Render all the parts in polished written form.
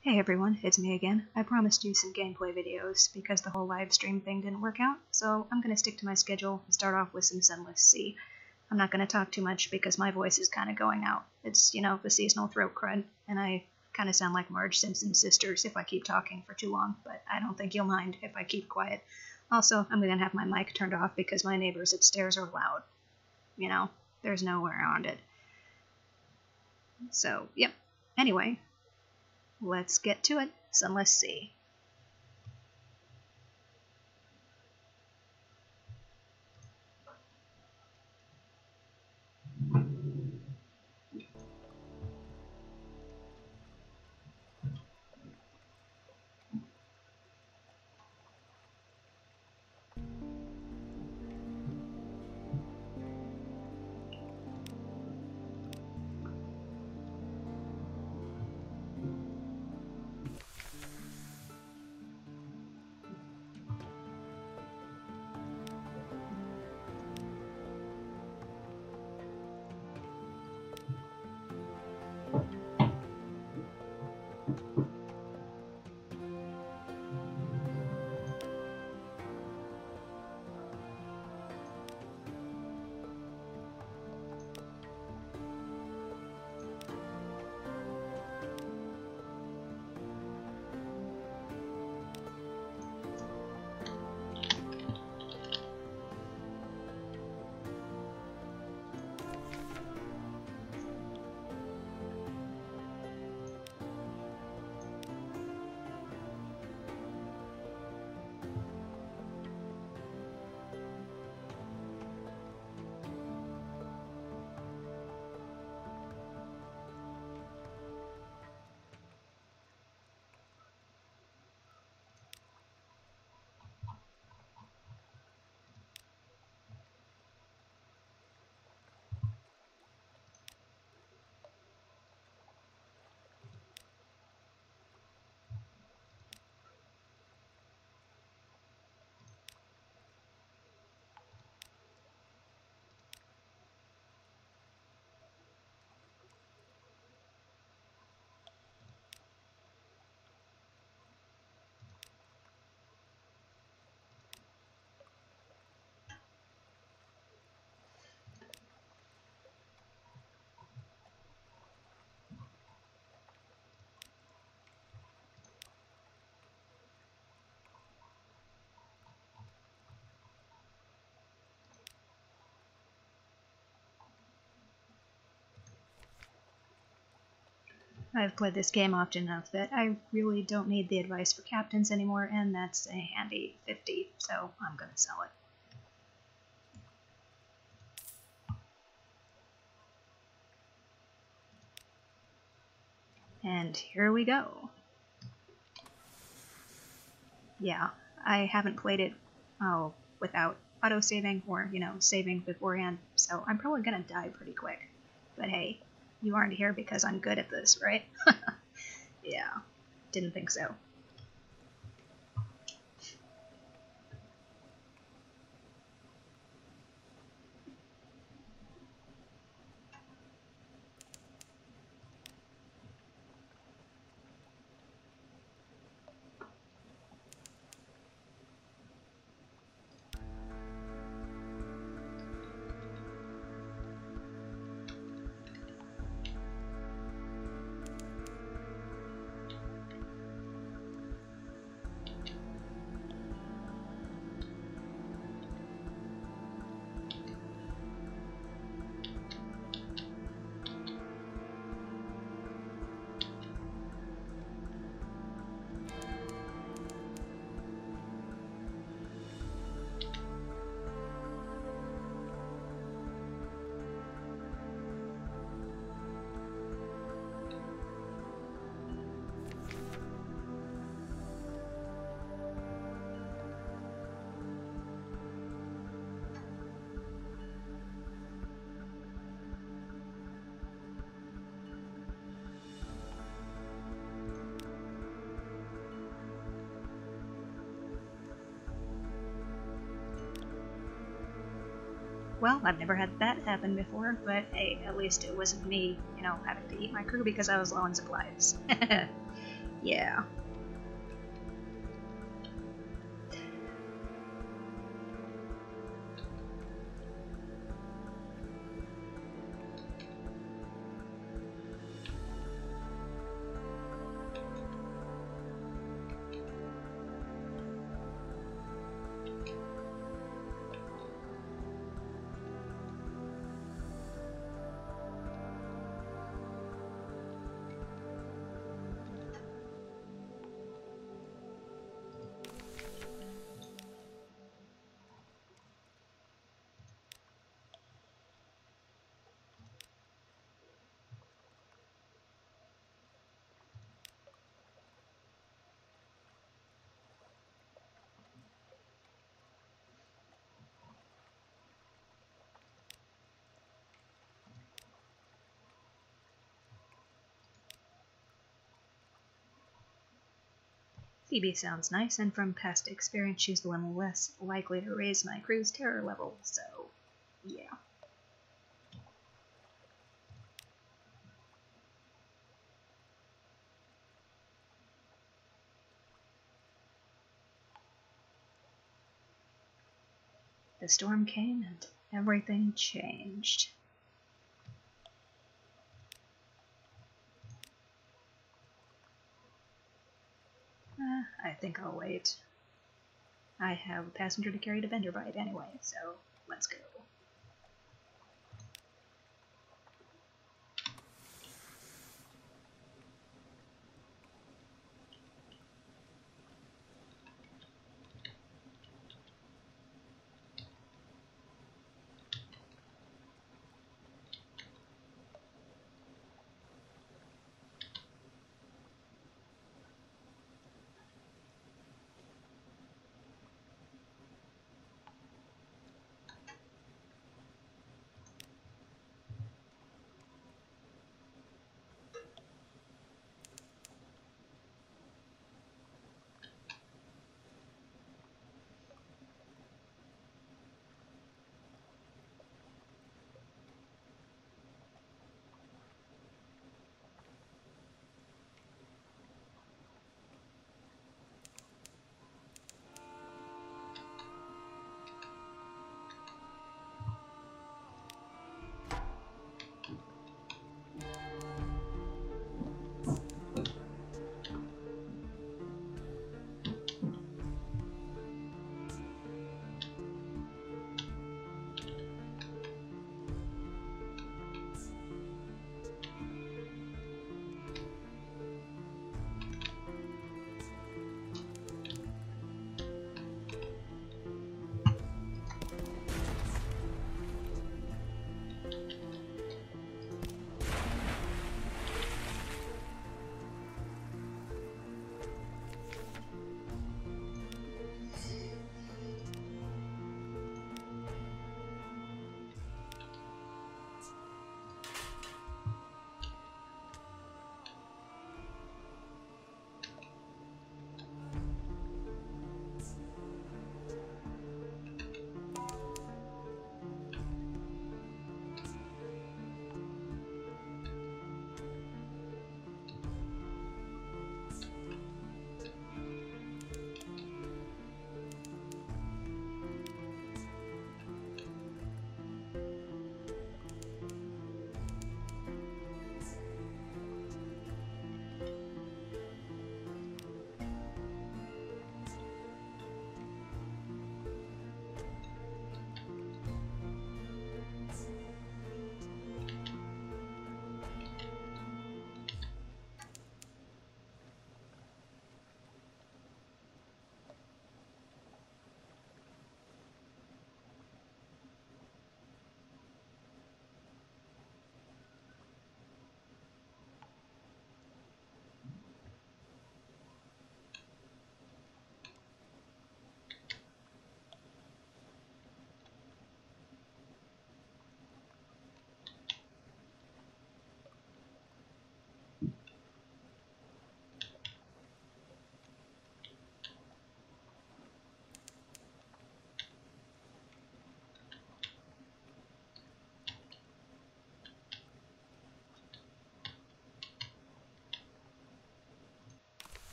Hey everyone, it's me again. I promised you some gameplay videos because the whole live stream thing didn't work out, so I'm going to stick to my schedule and start off with some Sunless C. I'm not going to talk too much because my voice is kind of going out. It's, the seasonal throat crud, and I kind of sound like Marge Simpson's sisters if I keep talking for too long, but I don't think you'll mind if I keep quiet. Also, I'm going to have my mic turned off because my neighbors upstairs are loud. There's no way around it. So, yep. Anyway, let's get to it. Sunless C. I've played this game often enough that I really don't need the advice for captains anymore, and that's a handy 50, so I'm gonna sell it. And here we go. Yeah, I haven't played it, without auto-saving or, saving beforehand, so I'm probably gonna die pretty quick. But hey, you aren't here because I'm good at this, right? Yeah, didn't think so. Well, I've never had that happen before, but hey, at least it wasn't me, having to eat my crew because I was low on supplies. Yeah. Phoebe sounds nice, and from past experience, she's the one less likely to raise my crew's terror level, so yeah. The storm came and everything changed. I think I'll wait. I have a passenger to carry to Benderbite anyway, so let's go.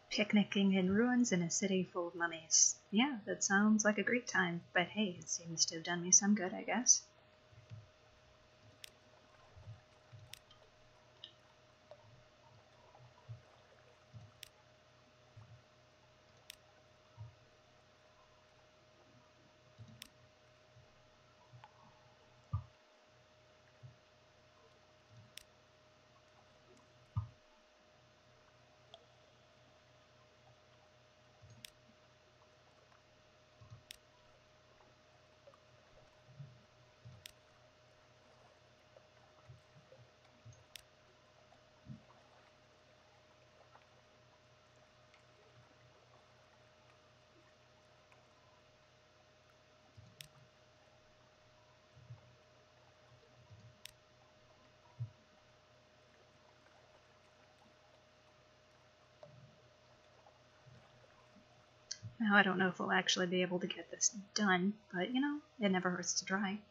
Picnicking in ruins in a city full of mummies. Yeah, that sounds like a great time, but hey, it seems to have done me some good, I guess. Now, I don't know if we'll actually be able to get this done, but you know, it never hurts to try.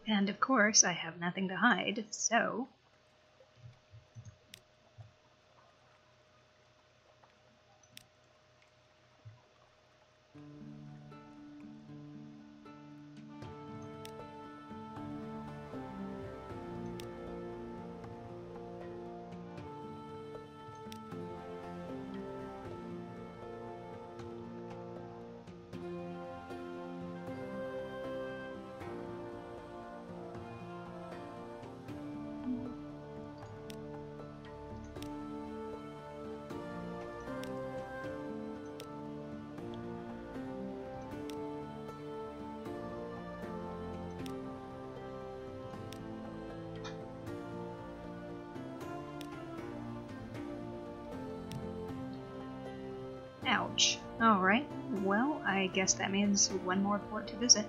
And of course, I have nothing to hide, so... Ouch. Alright, well, I guess that means one more port to visit.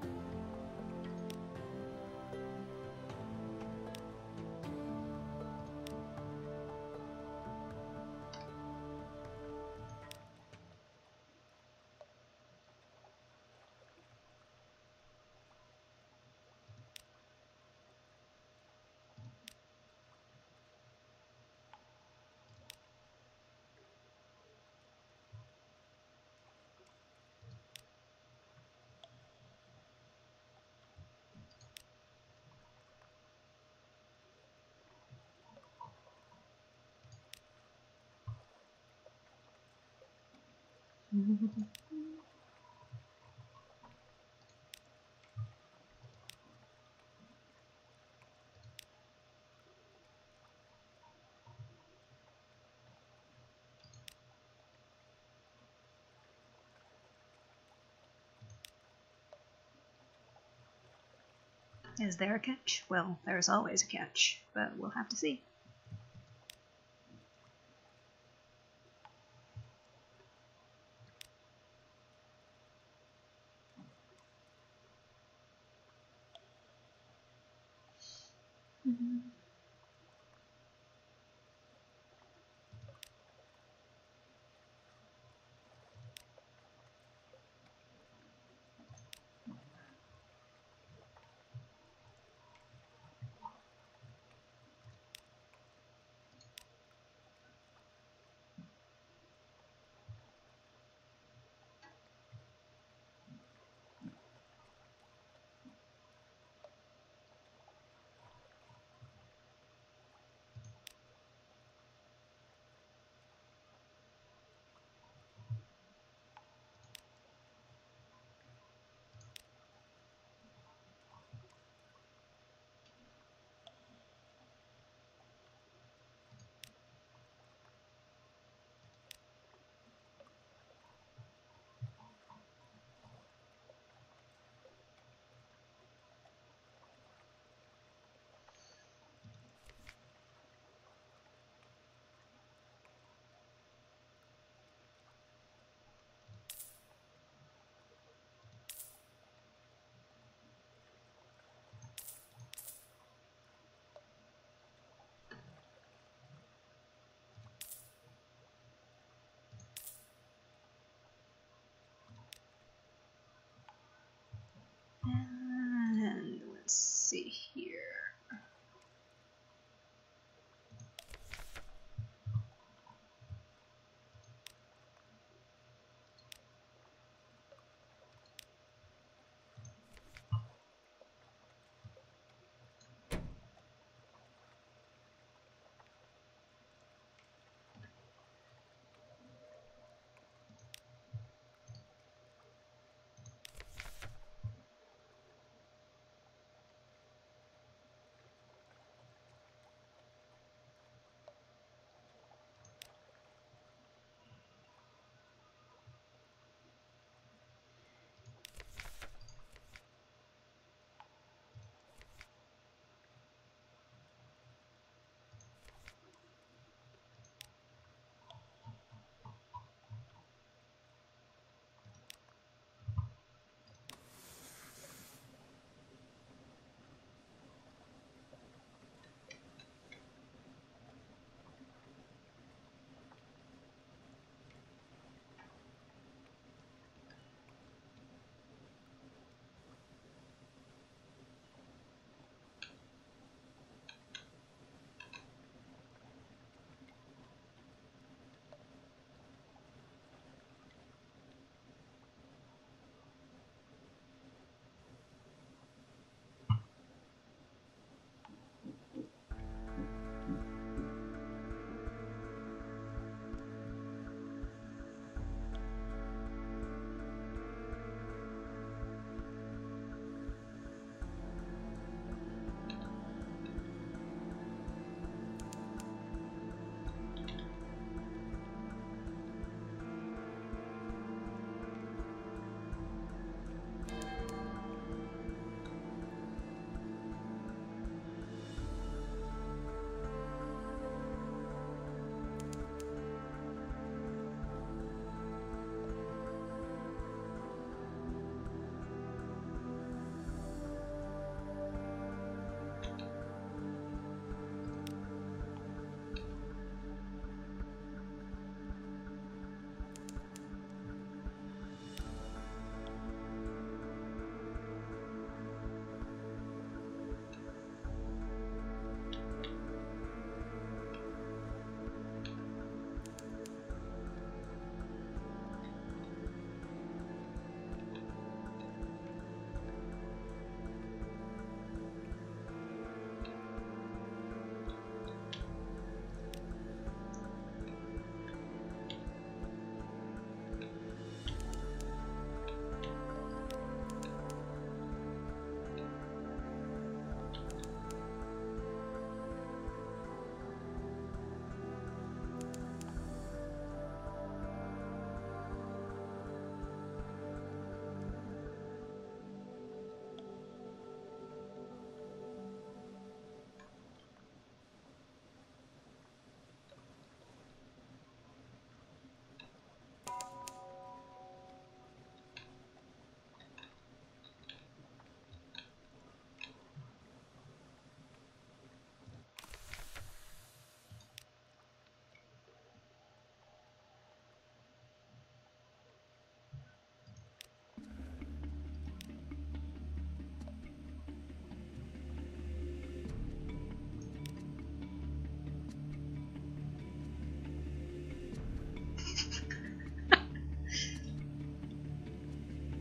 Is there a catch? Well, there's always a catch, but we'll have to see. And let's see here.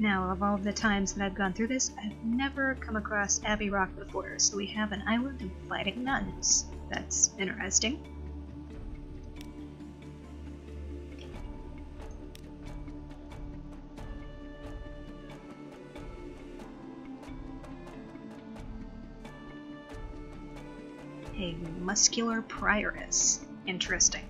Now, of all the times that I've gone through this, I've never come across Abbey Rock before, so we have an island of fighting nuns. That's interesting. A muscular prioress. Interesting.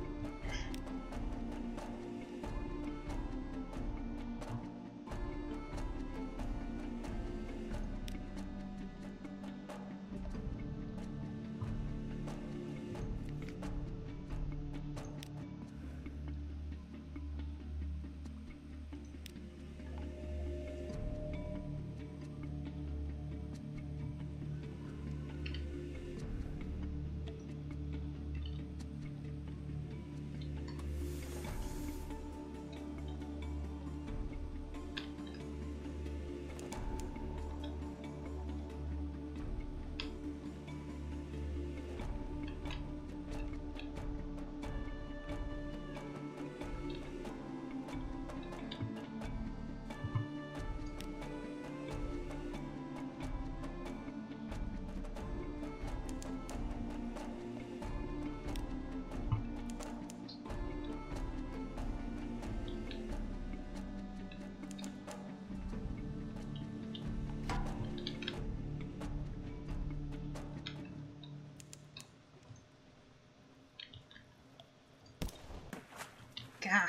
Gah.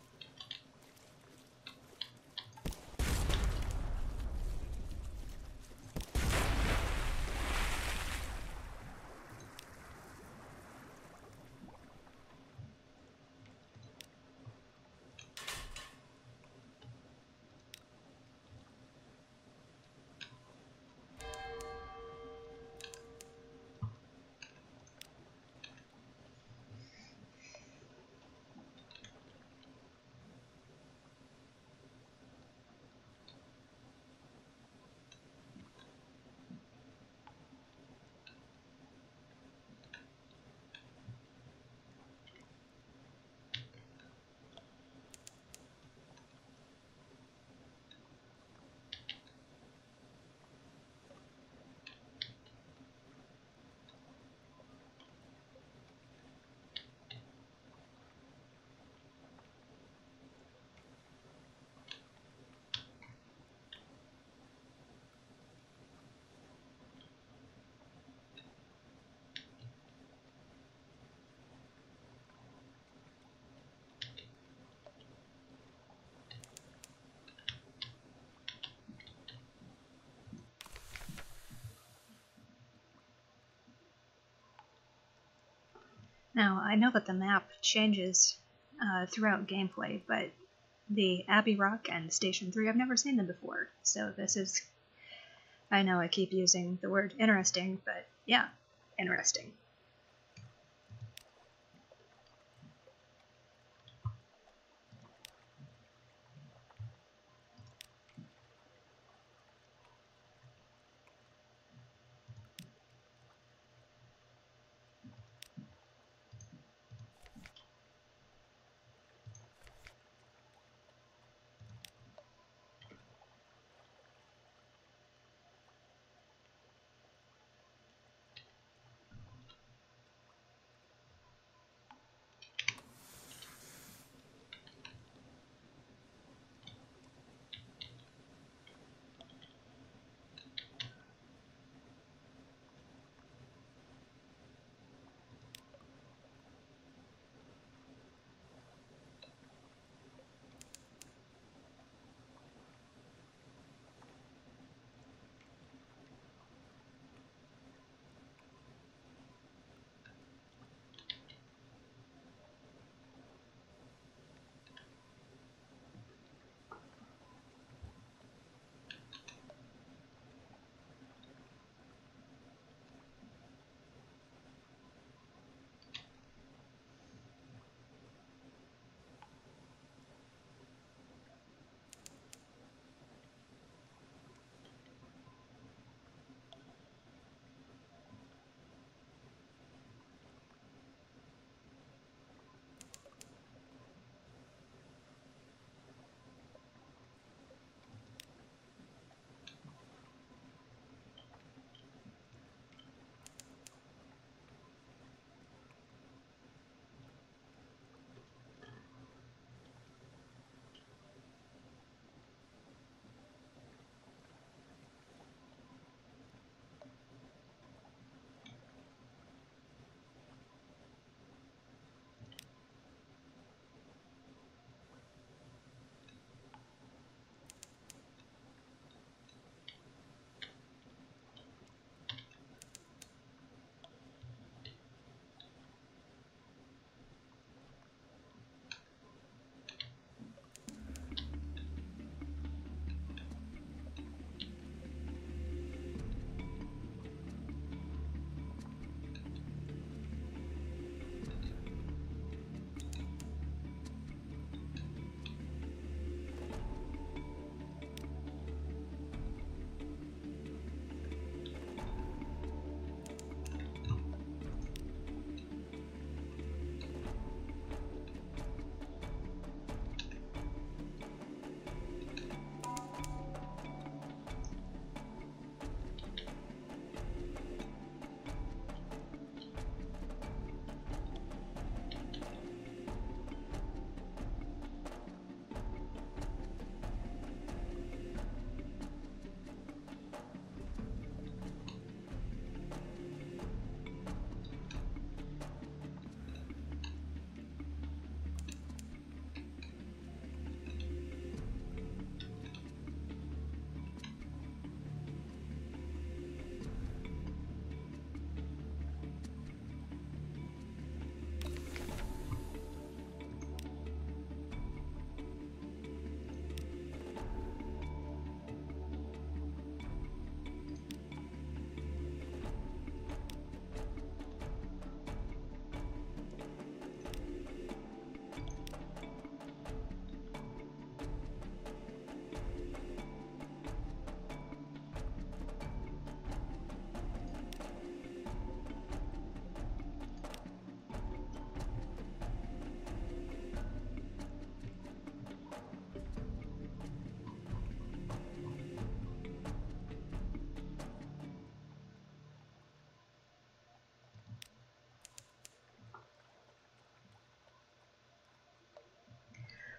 Now, I know that the map changes throughout gameplay, but the Abbey Rock and Station 3, I've never seen them before, so this is... I know I keep using the word interesting, but yeah, interesting.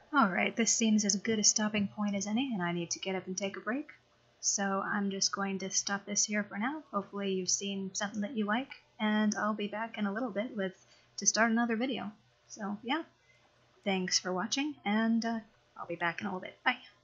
Alright, this seems as good a stopping point as any, and I need to get up and take a break. So I'm just going to stop this here for now. Hopefully you've seen something that you like, and I'll be back in a little bit to start another video. So yeah, thanks for watching, and I'll be back in a little bit. Bye!